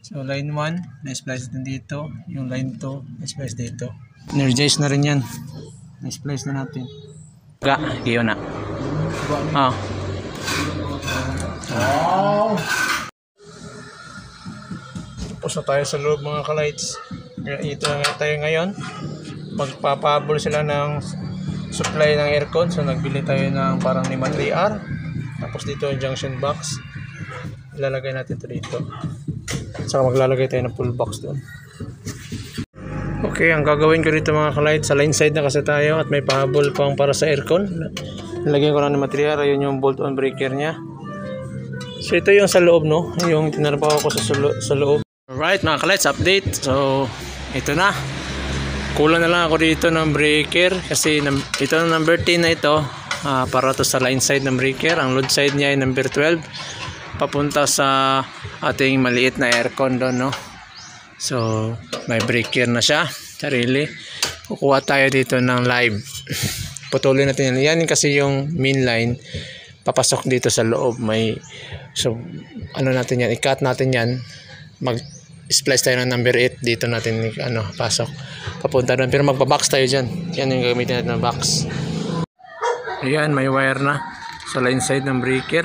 So line 1, na-splice din dito. Yung line 2, na-splice dito. Energize na rin yan. Na-splice na natin. Iyo na. Ah. Wow! Tapos na tayo sa loob mga ka-lights. Ito na tayo ngayon. Magpapabol sila ng supply ng aircon. So nagbili tayo ng parang 5-3R. Tapos dito yung junction box. Ilalagay natin ito dito. Saka maglalagay tayo ng full box doon. Okay, ang gagawin ko dito mga ka-lights, sa line side na kasi tayo at may pahabol pang para sa aircon. Nilagyan ko lang ng material. Ayun yung bolt on breaker nya. So ito yung sa loob, no? Yung tinarpaw ko sa loob. Alright mga ka-lights, update. So ito na. Kulang na lang ako dito ng breaker kasi ito na number 10 na ito, para to sa line side ng breaker. Ang load side niya ay number 12 papunta sa ating maliit na aircon doon, no? So may breaker na siya sarili. Kukuha tayo dito ng live. Putulin natin yan. Yan kasi yung main line papasok dito sa loob. So ano natin yan, i-cut natin yan, mag-splice tayo ng number 8 dito natin pasok papunta doon, pero magbabox tayo dyan. Yan yung gamitin natin ng box. Ayan, may wire na sa line side ng breaker.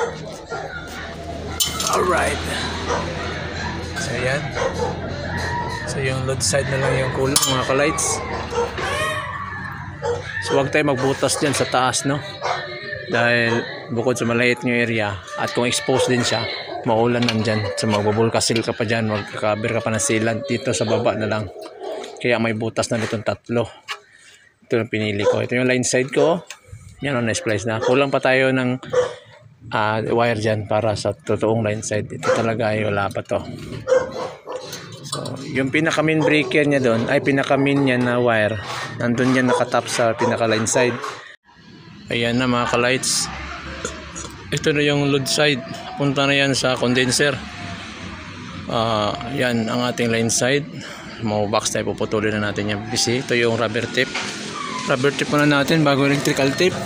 Alright, so ayan. So yung load side na lang yung kulang mga ka-lights. So huwag tayo magbutas dyan sa taas, no? Dahil bukod sa maliit yung area at kung exposed din siya, maulan nandyan. So magbubulkasil ka pa dyan, magkakaber ka pa ng sealant. Dito sa baba na lang. Kaya may butas na ditong 3. Ito yung pinili ko. Ito yung line side ko. Yan, na-splice na. Kulang pa tayo ng wire dyan para sa totoong line side. Ito talaga ay wala pa to. So yung pinaka main breaker niya doon ay pinaka main niya na wire. Nandun yan nakatap sa pinaka line side. Ayan na mga ka-lights. Ito na yung load side. Punta na yan sa condenser. Yan ang ating line side. Mau box tayo, puputulin na natin yung PC. Ito yung rubber tip. Rubber tip muna natin bago electrical tip.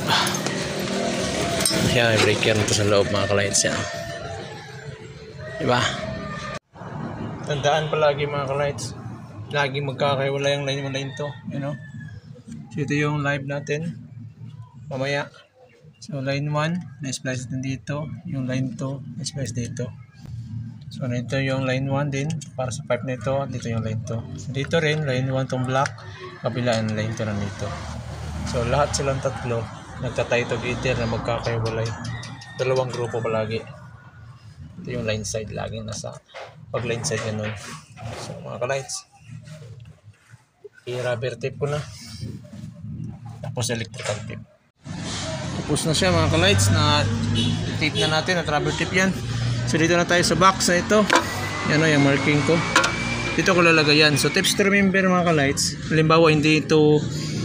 Ayan, may breaker nito sa loob mga ka-lights yan. Diba? Tandaan palagi mga ka-lights, lagi magkakaiwala yung line 1 line 2, you know? So ito yung live natin mamaya. So line 1, na-splice din dito. Yung line 2, na-splice dito. So ito yung line 1 din para sa pipe na ito. Dito yung line 2. So, dito rin line 1 tong black, kabilaan line 2 na dito. So lahat silang tatlo nagtatay together na magkakaiwalay. Dalawang grupo palagi. Ito yung line side, laging nasa pag line side ganun. So mga ka-lights, i-rubber tape ko na, tapos electrical tape. Tapos na siya mga ka-lights, na tape na natin at rubber tape yan. So dito na tayo sa box na ito. Yan o yung marking ko, dito ko lalagay yan. So tips to remember mga ka-lights, halimbawa hindi ito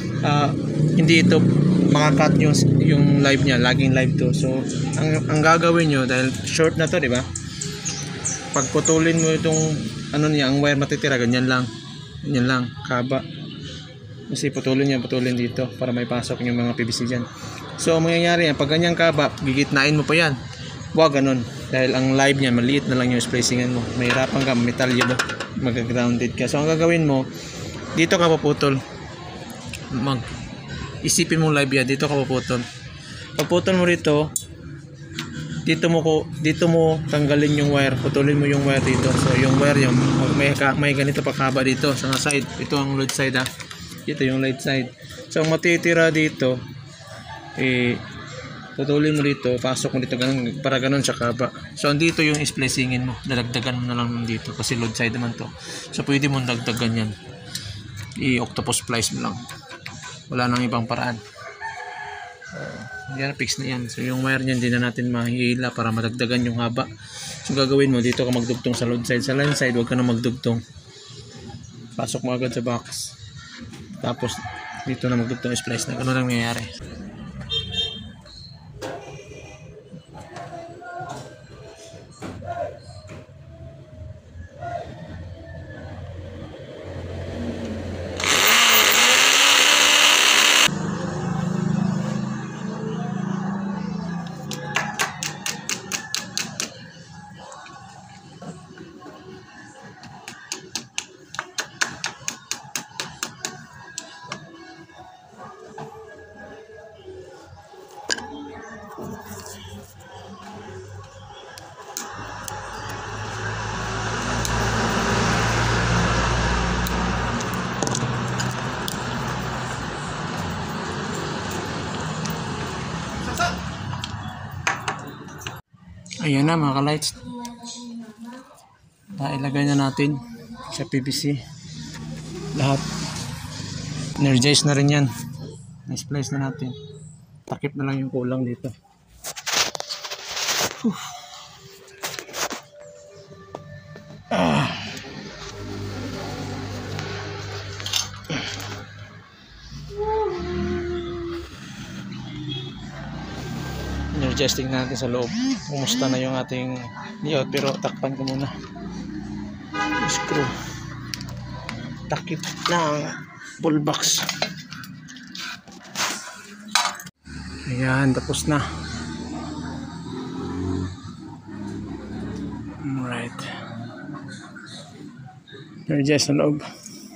makakat yung live niya, laging live to. So ang gagawin nyo, dahil short na to, di ba? Pag putulin mo itong niya, ang wire matitira, ganyan lang kaba. Kasi putulin dito para may pasok yung mga PVC dyan. So ang mangyayari yan, pag ganyan kaba, gigitnain mo pa yan. Huwag ganun, dahil ang live niya maliit na lang yung splicingan mo, mahirapan ka, metal yun, mag-grounded ka. So ang gagawin mo, dito ka paputol, isipin mo live yan, dito ka paputol. Pagputol mo rito, dito mo tanggalin yung wire, putulin mo yung wire dito. So yung wire yung may ganito pa haba dito sa side. Ito ang load side Ito yung light side. So ang matitira dito, putulin mo dito, pasok mo dito ganun, para ganun sa kaba. So andito yung splicingin mo, dadagdagan mo na lang dito kasi load side naman to. So pwede mo dagdagan yan, i-octopus splice mo lang, wala nang ibang paraan. Yan, fix na yan. So yung wire niyan, hindi na natin mahihila para madagdagan yung haba. So gagawin mo, dito ka magdugtong sa load side. Sa line side, huwag ka na magdugtong, pasok mo agad sa box, tapos dito na magdugtong splice na. Ganun lang nangyayari. Ayan na mga ka-lights. Ilagay na natin sa PVC. Lahat. Energize na rin yan. Na-splice na natin. Takip na lang yung kulang dito. Energizing natin sa loob. Kumusta na yung ating layout, pero takpan ko muna. Screw. Takip ng pull box. Ayan, tapos na. Alright. Energize sa loob.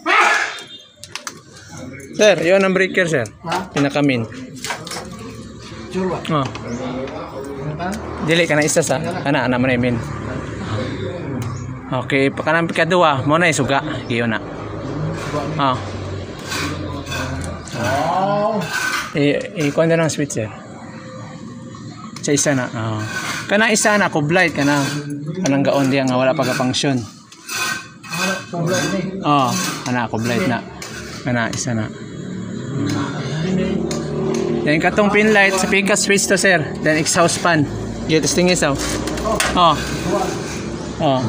Sir, yun ang breaker, sir. Pinakamin. Oh. Dili ka na isa sa ana mo na imin. Okay, kanang kadua mo na isuga giyo na. Oh. Kuha na ng switch, sir. Sa isa na. Oh. Kana isa na kublight kana kanang gaon diya nga wala pa ka function. Oh, kana kublight na. Kana isa na. Yan katong pin light sa pika switch to, sir. Then exhaust fan. Yung testing isaw. Oh. Oh.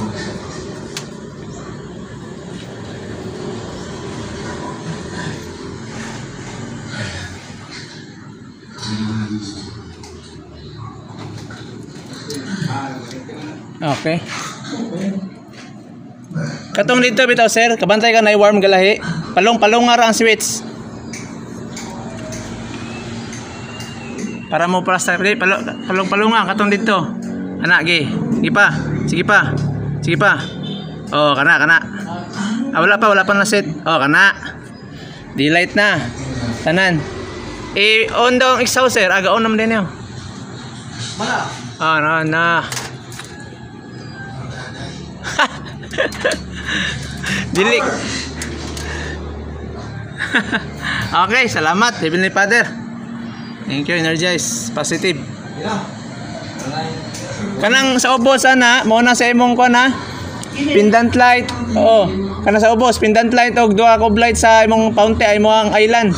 Okay. Katong dito bitaw, sir. Kabantay ka na i-warm galahi. Palong-palong nga ra ang switch. Para mo plasta, palong-palong nga katong dito. Ana gi. Sige pa. Sige pa. Sige pa. Oh, kana. Ah, wala pa na set. Oh, kana. Delight na. Tanan. On daw ang exhaust, sir. Aga on naman din yun. Mala. Ah, na. Dilik. Okay, salamat. Heavenly Father. Thank you, energize. Positive. Kanang sa ubos ana, mo na sa imong ko na. Pendant light. Oo. Kanang sa ubos, pendant light og duha ka light sa imong paunti ay mo ang island.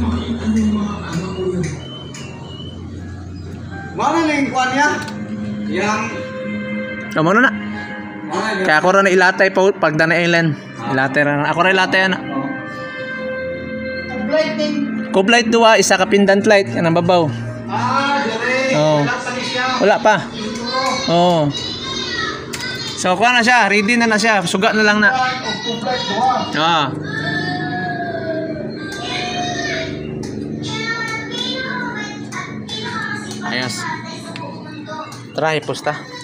Mana ning kuan ya? Yang Kamo na. Kaya ako rin ilatay pa pagda na island. Ilatay ra. Ako rin ilatay na. lighting. Kublight duwa, isa ka pendant light kanang babaw. Dire. Oh. Wala pa ni siya. Wala pa. Oh. So kuha na siya, ready na siya. Suga na lang na. Ah. Ayos. Tara, iposta.